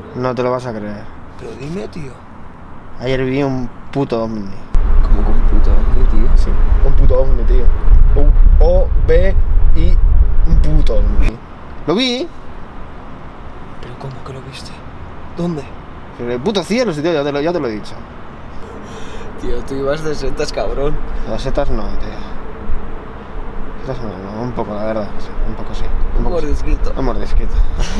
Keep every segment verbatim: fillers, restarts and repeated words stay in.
No te lo vas a creer. Pero dime, tío. Ayer vi un puto ovni. ¿Cómo que un puto ovni, tío? Sí, un puto ovni, tío. O, B, I, un puto ovni. Lo vi. ¿Pero cómo que lo viste? ¿Dónde? En el puto cielo, tío, ya te lo, ya te lo he dicho. Tío, tú ibas de setas, cabrón. Las setas no, tío. Setas no, no, un poco, la verdad. Sí, un poco sí. Un mordisquito. Un mordisquito.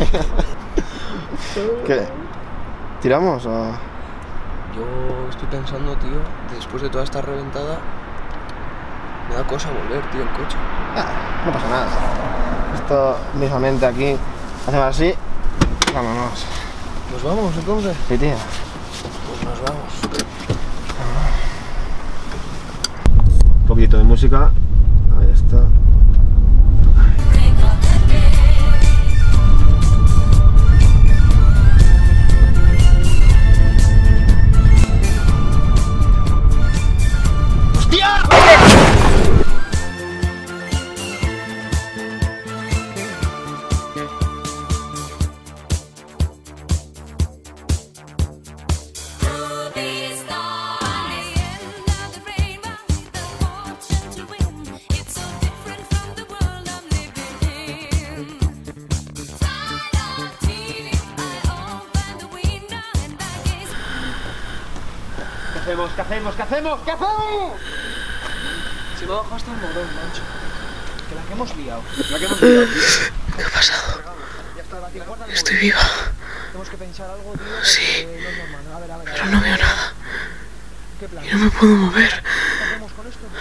¿Qué? ¿Tiramos o...? Yo estoy pensando, tío, después de toda esta reventada, me da cosa volver, tío, en coche. Ah, no pasa nada. Esto mismamente aquí, hacemos así, vámonos. ¿Nos vamos entonces? Sí, tío. Pues nos vamos. Un poquito de música. Ahí está. ¿Qué hacemos? ¿Qué hacemos? ¿Qué hacemos? ¿Qué hacemos? Se me ha bajado hasta el morón, mancho. Que la que hemos liado. La que hemos liado, tío. ¿Qué ha pasado? Estoy viva. Tenemos que pensar algo, tío. Sí. No es normal. A ver, a ver, a ver. Pero no veo nada. ¿Qué plan? Y no me puedo mover. ¿Qué hacemos con esto?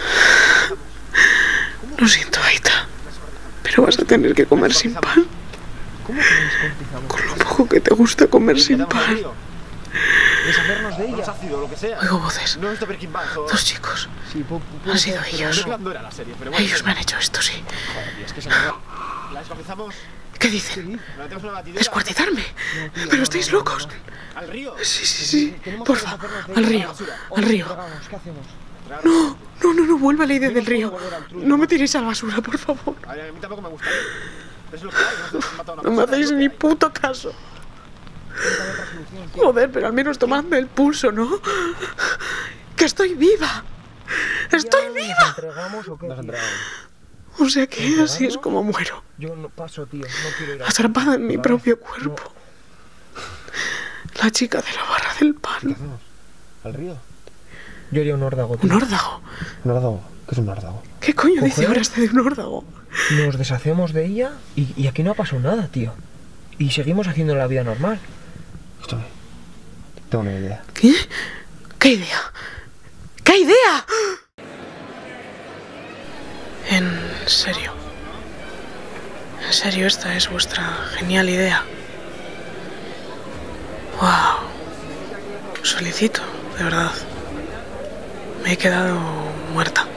Lo siento, Aita. Pero vas a tener que comer sin pan. ¿Cómo que nos descuartizamos? Con lo poco que te gusta comer sin pan. Deshacernos de ella. Ácido, lo que sea. Oigo voces. No he visto Breaking Bad. o- Dos chicos. Sí, pu- pu- Han sido puede ser, ellos. pero ¿Cuándo era la serie? Pero bueno, Ellos me han hecho esto, sí. joder, tío, es que se me va. La descuartizamos. ¿Qué dicen? La metemos en la batidora. ¿Descuartizarme? No, tío, ¿Pero no, estáis no, no, locos? no. Al río. Sí, sí, sí. Tenemos que Porfa, deshacernos de al ella. río, O al nos río. entregamos. ¿Qué hacemos? No, no, no, no, vuelve a la idea del río. No me tiréis a la basura, por favor. A ver, a mí tampoco me gusta. Pero es lo que hay. No se mata a una No me persona, hacéis es lo ni que hay. puto caso. Otra solución, tío. Joder, pero al menos tomadme el pulso, ¿no? ¡Que estoy viva! ¡Estoy ¿Nos viva! entregamos o qué? Nos tío? entregamos. O sea que así es como muero. Yo no paso, tío. No quiero ir a... Atrapada en mi ¿Vale? propio cuerpo. La chica de la barra del pan. ¿Al río? Yo iría a un órdago, tío. Un órdago. ¿Un órdago? ¿Qué es un órdago? ¿Qué coño dice Coger- ahora este de un órdago? Nos deshacemos de ella y, y aquí no ha pasado nada, tío. Y seguimos haciendo la vida normal. Escúchame. Tengo una idea. ¿Qué? ¿Qué idea? ¿Qué idea? En serio. En serio, esta es vuestra genial idea. Wow. Os felicito, de verdad. Me he quedado muerta.